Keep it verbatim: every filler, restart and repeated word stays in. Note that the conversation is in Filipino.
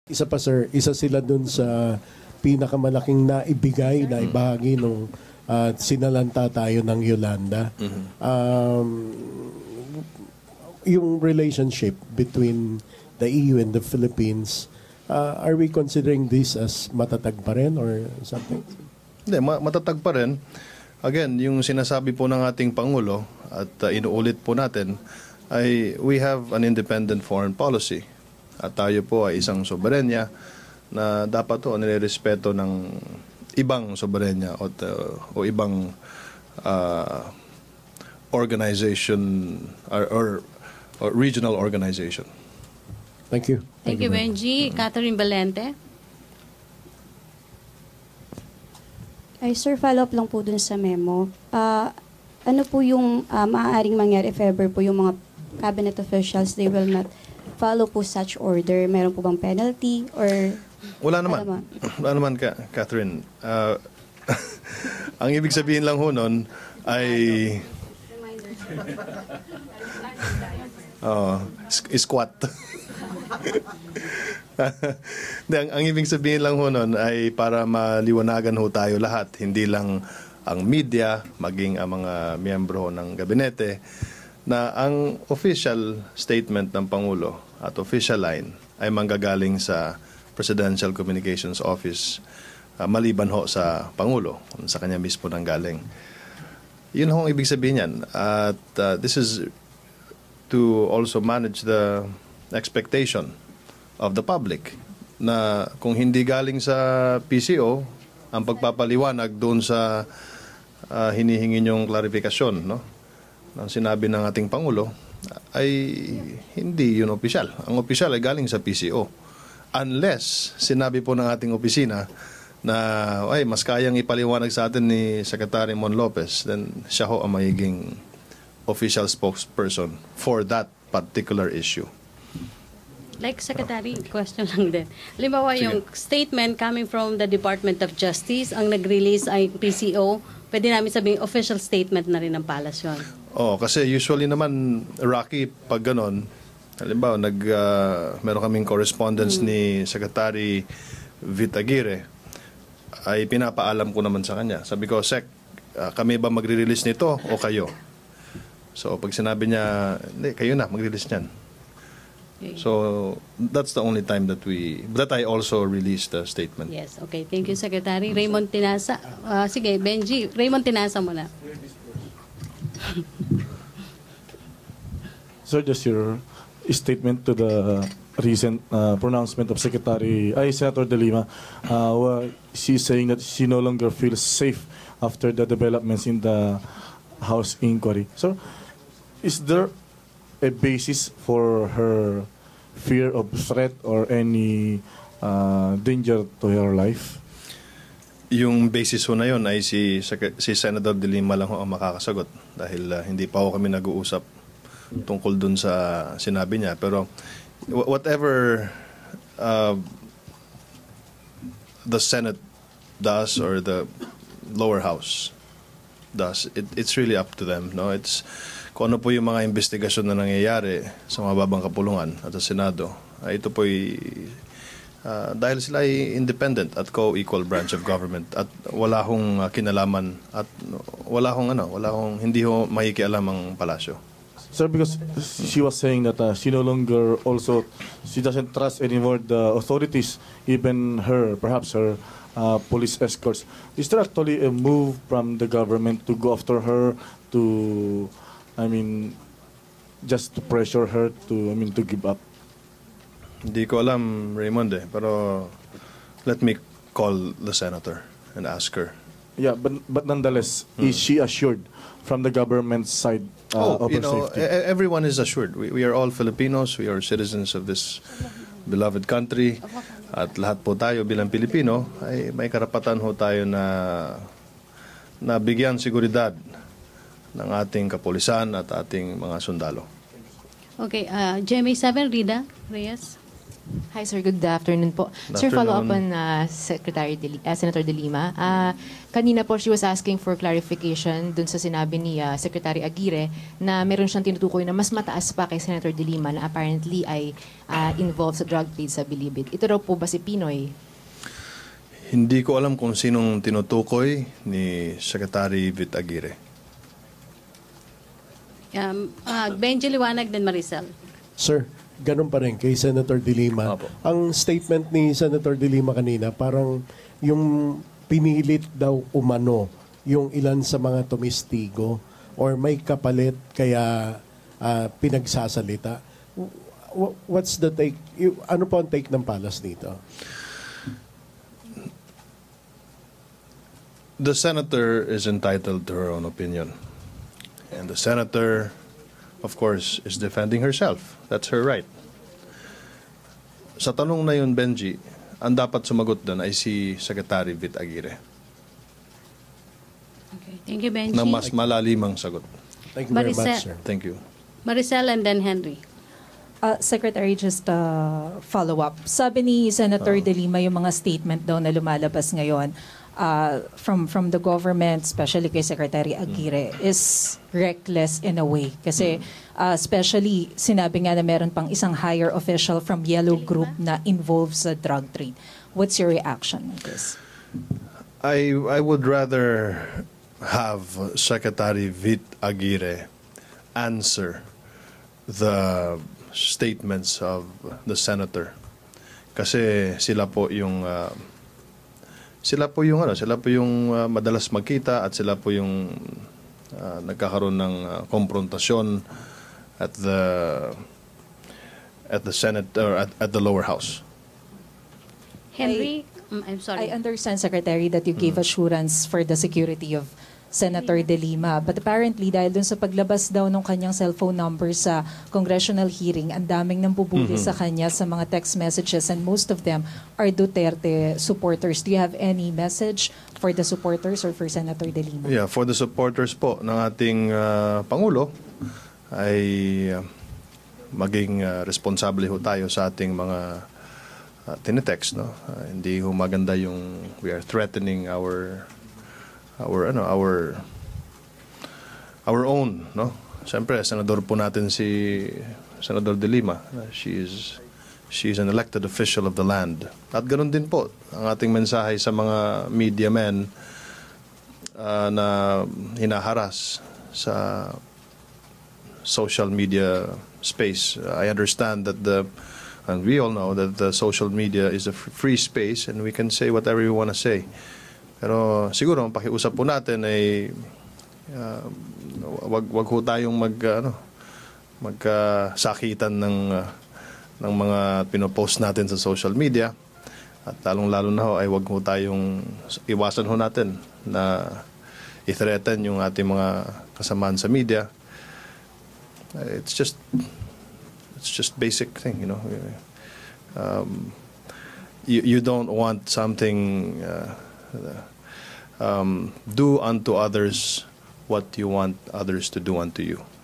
Isa pa sir, isa sila dun sa pinakamalaking naibigay, na ibahagi nung uh, sinalanta tayo ng Yolanda. Mm-hmm. um, yung relationship between the E U and the Philippines, uh, are we considering this as matatag pa rin or something? Hindi, matatag pa rin. Again, yung sinasabi po ng ating Pangulo at uh, inuulit po natin ay we have an independent foreign policy. At tayo po ay isang soberenya na dapat po nirerespeto ng ibang soberenya o, uh, o ibang uh, organization or, or, or regional organization. Thank you. Thank, Thank you, Benji. Mm-hmm. Catherine Valente. Ay, sir, follow-up lang po dun sa memo. Uh, ano po yung uh, maaaring mangyari if ever po yung mga cabinet officials, they will not follow po such order? Meron po bang penalty or... Wala naman. Ano Wala naman, ka, Catherine. Uh, ang ibig sabihin lang ho nun ay... oh, squat. ang, ang ibig sabihin lang ho nun ay para maliwanagan ho tayo lahat, hindi lang ang media, maging ang mga miyembro ng gabinete, na ang official statement ng Pangulo at official line ay manggagaling sa Presidential Communications Office, uh, maliban ho sa Pangulo, sa kanya mismo nang galing. Yun ho ang ibig sabihin yan. At uh, this is to also manage the expectation of the public na kung hindi galing sa P C O ang pagpapaliwanag doon sa uh, hinihingi niyong klarifikasyon, no, ng sinabi ng ating Pangulo, ay hindi yun opisyal. Ang opisyal ay galing sa P C O. Unless sinabi po ng ating opisina na ay mas kayang ipaliwanag sa atin ni Secretary Mon Lopez, then siya ho ang magiging official spokesperson for that particular issue. Like Secretary, question lang din. Halimbawa, yung statement coming from the Department of Justice, ang nag-release ay P C O, pwede namin sabihin official statement na rin ng palasyon. Oh, kasi usually naman, Rocky, pag ganon, halimbawa, nag, uh, meron kaming correspondence hmm. ni Secretary Vitaguire, ay pinapaalam ko naman sa kanya. Sabi ko, Sec, uh, kami ba magre-release nito o kayo? So, pag sinabi niya, hindi, kayo na, mag-release niyan. Okay. So, that's the only time that we, that I also released the statement. Yes, okay. Thank you, Secretary. Raymond Tinasa. Uh, sige, Benji, Raymond Tinasa muna. Sir, just your statement to the recent uh, pronouncement of Secretary, ay, Senator De Lima. Uh, well, she's saying that she no longer feels safe after the developments in the House inquiry. So, is there a basis for her fear of threat or any uh, danger to her life? Yung basis ho na yun ay si, si Senator De Lima lang ho ang makakasagot dahil uh, hindi pa ho kami nag-uusap tungkol dun sa sinabi niya. Pero whatever uh, the Senate does or the lower house does, it, it's really up to them. No, it's kung ano po yung mga investigasyon na nangyayari sa mababang kapulungan at sa Senado, ay ito po ay uh, dahil sila ay independent at co-equal branch of government at wala hong uh, kinalaman at wala hong ano, wala hong hindi ho makikialam ang palasyo. Sir, because she was saying that uh, she no longer also, she doesn't trust anymore the authorities, even her, perhaps her uh, police escorts. Is there actually a move from the government to go after her, to I mean, just to pressure her to, I mean, to give up? Hindi ko alam, Raymond, eh. Pero let me call the senator and ask her. Yeah, but but nonetheless, hmm. is she assured from the government side uh, oh, of you her know, safety? Everyone is assured. We, we are all Filipinos. We are citizens of this beloved country. At lahat po tayo bilang Pilipino ay may karapatan ho tayo na na bigyan seguridad ng ating kapulisan at ating mga sundalo. Okay, uh, G M A seven, Rida Reyes. Hi, sir. Good afternoon po. Good Sir, follow up afternoon. on uh, Secretary De, uh, Senator De Lima. Uh, kanina po, she was asking for clarification dun sa sinabi ni uh, Secretary Aguirre na meron siyang tinutukoy na mas mataas pa kay Senator De Lima na apparently ay uh, involved sa drug trade sa Bilibid. Ito raw po ba si Pinoy? Hindi ko alam kung sinong tinutukoy ni Secretary Vit Aguirre. Um, uh, Benji Liwanag din Maricel. Sir, ganun pa rin kay Senator De Lima. Opo. Ang statement ni Senator De Lima kanina, parang yung pinilit daw umano yung ilan sa mga tumistigo or may kapalit kaya ah, pinagsasalita. W- What's the take? y- Ano po ang take ng palas dito? The senator is entitled to her own opinion. And the senator, of course, is defending herself. That's her right. Sa tanong na yun, Benji, ang dapat sumagot doon ay si Secretary Vit Aguirre Okay. Thank you, Benji. na mas malalimang sagot. Thank you very Maricel. much, sir. Thank you. Maricel and then Henry. Uh, Secretary, just uh, follow up. Sabi ni Senator De Lima yung mga statement daw na lumalabas ngayon uh, from from the government, especially kay Secretary Aguirre, is reckless in a way. Kasi uh, especially sinabi nga na meron pang isang higher official from Yellow Group na involved sa drug trade. What's your reaction on this? I I would rather have Secretary Vit Aguirre answer the statements of the senator kasi sila po yung uh, sila po yung ano sila po yung uh, madalas magkita at sila po yung uh, nagkakaroon ng uh, konfrontasyon at the at the Senate or at, at the lower house. Henry, mm, I'm sorry. I understand, Secretary, that you gave assurance for the security of Senator De Lima. But apparently, dahil dun sa paglabas daw ng kanyang cellphone number sa congressional hearing, ang daming nang bubuli sa kanya sa mga text messages and most of them are Duterte supporters. Do you have any message for the supporters or for Senator De Lima? Yeah, for the supporters po ng ating uh, Pangulo ay uh, maging uh, responsable ho tayo sa ating mga uh, tinetext, no? Uh, hindi ho maganda yung we are threatening our our ano our our own, no? Siyempre, senador po natin si Senador De Lima. Uh, she is she is an elected official of the land. At ganoon din po ang ating mensahe sa mga media men uh, na hinaharas sa social media space. I understand that the and we all know that the social media is a free space and we can say whatever we want to say. Pero siguro ang pakiusap po natin ay uh, wag wag ho tayong mag ano magkasakitan ng uh, ng mga pinopost natin sa social media at lalong-lalo na ho ay wag ho tayong iwasan ho natin na i-threaten yung ating mga kasamaan sa media. Uh, it's just it's just basic thing, you know. Um, you you don't want something uh, um, do unto others what you want others to do unto you.